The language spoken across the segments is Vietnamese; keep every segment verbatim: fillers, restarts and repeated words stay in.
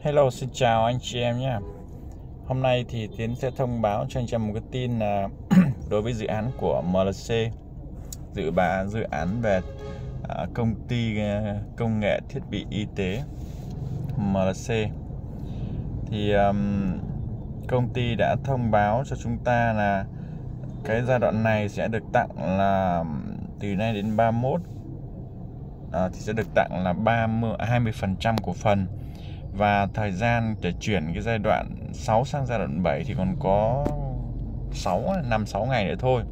Hello, xin chào anh chị em nhé. Hôm nay thì Tiến sẽ thông báo cho anh chị em một cái tin là đối với dự án của em lờ xê, dự báo dự án về uh, công ty uh, công nghệ thiết bị y tế em lờ xê thì um, công ty đã thông báo cho chúng ta là cái giai đoạn này sẽ được tặng là từ nay đến ba mươi mốt uh, thì sẽ được tặng là ba mươi hai mươi phần trăm cổ phần. Và thời gian để chuyển cái giai đoạn sáu sang giai đoạn bảy thì còn có sáu năm sáu ngày nữa thôi.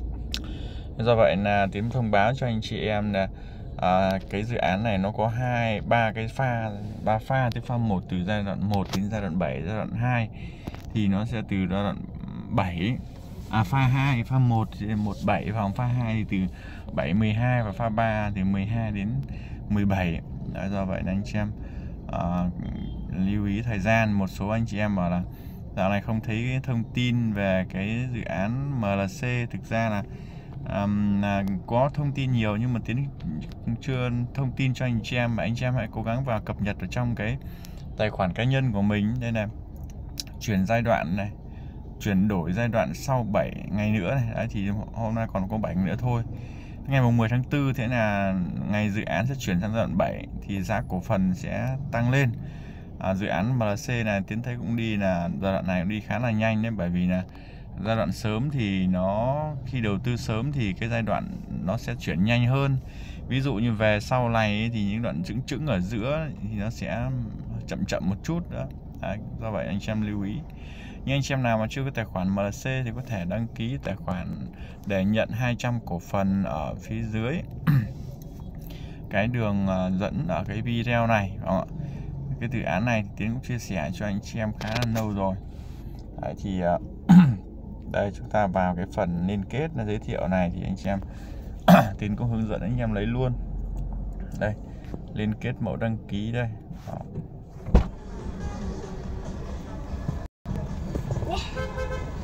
Do vậy là Tiến thông báo cho anh chị em là à, cái dự án này nó có hai ba cái pha, ba pha. Cái pha một từ giai đoạn một đến giai đoạn bảy, giai đoạn hai thì nó sẽ từ giai đoạn bảy à pha hai, pha một thì một bảy, và pha hai thì từ bảy mười hai, và pha ba từ mười hai đến mười bảy. Đó, do vậy là anh chị em Uh, lưu ý thời gian. Một số anh chị em bảo là dạo này không thấy cái thông tin về cái dự án em lờ xê. Thực ra là, um, là có thông tin nhiều nhưng mà Tiến chưa thông tin cho anh chị em, mà anh chị em hãy cố gắng vào cập nhật ở trong cái tài khoản cá nhân của mình. Đây là chuyển giai đoạn này, chuyển đổi giai đoạn sau bảy ngày nữa này. Đấy, thì hôm nay còn có bảy ngày nữa thôi. Ngày mười tháng tư thế là ngày dự án sẽ chuyển sang giai đoạn bảy thì giá cổ phần sẽ tăng lên. À, dự án em lờ xê này Tiến thấy cũng đi là giai đoạn này cũng đi khá là nhanh đấy, bởi vì là giai đoạn sớm thì nó khi đầu tư sớm thì cái giai đoạn nó sẽ chuyển nhanh hơn. Ví dụ như về sau này thì những đoạn chững chững ở giữa thì nó sẽ chậm chậm một chút nữa. Đấy, do vậy anh chị em lưu ý. Nhưng anh chị em nào mà chưa có tài khoản em lờ xê thì có thể đăng ký tài khoản để nhận hai trăm cổ phần ở phía dưới cái đường dẫn ở cái video này. Cái dự án này thì Tiến cũng chia sẻ cho anh chị em khá là lâu rồi. Đấy, thì đây chúng ta vào cái phần liên kết nó giới thiệu này thì anh chị em Tiến cũng hướng dẫn anh em lấy luôn. Đây, liên kết mẫu đăng ký đây. Đó.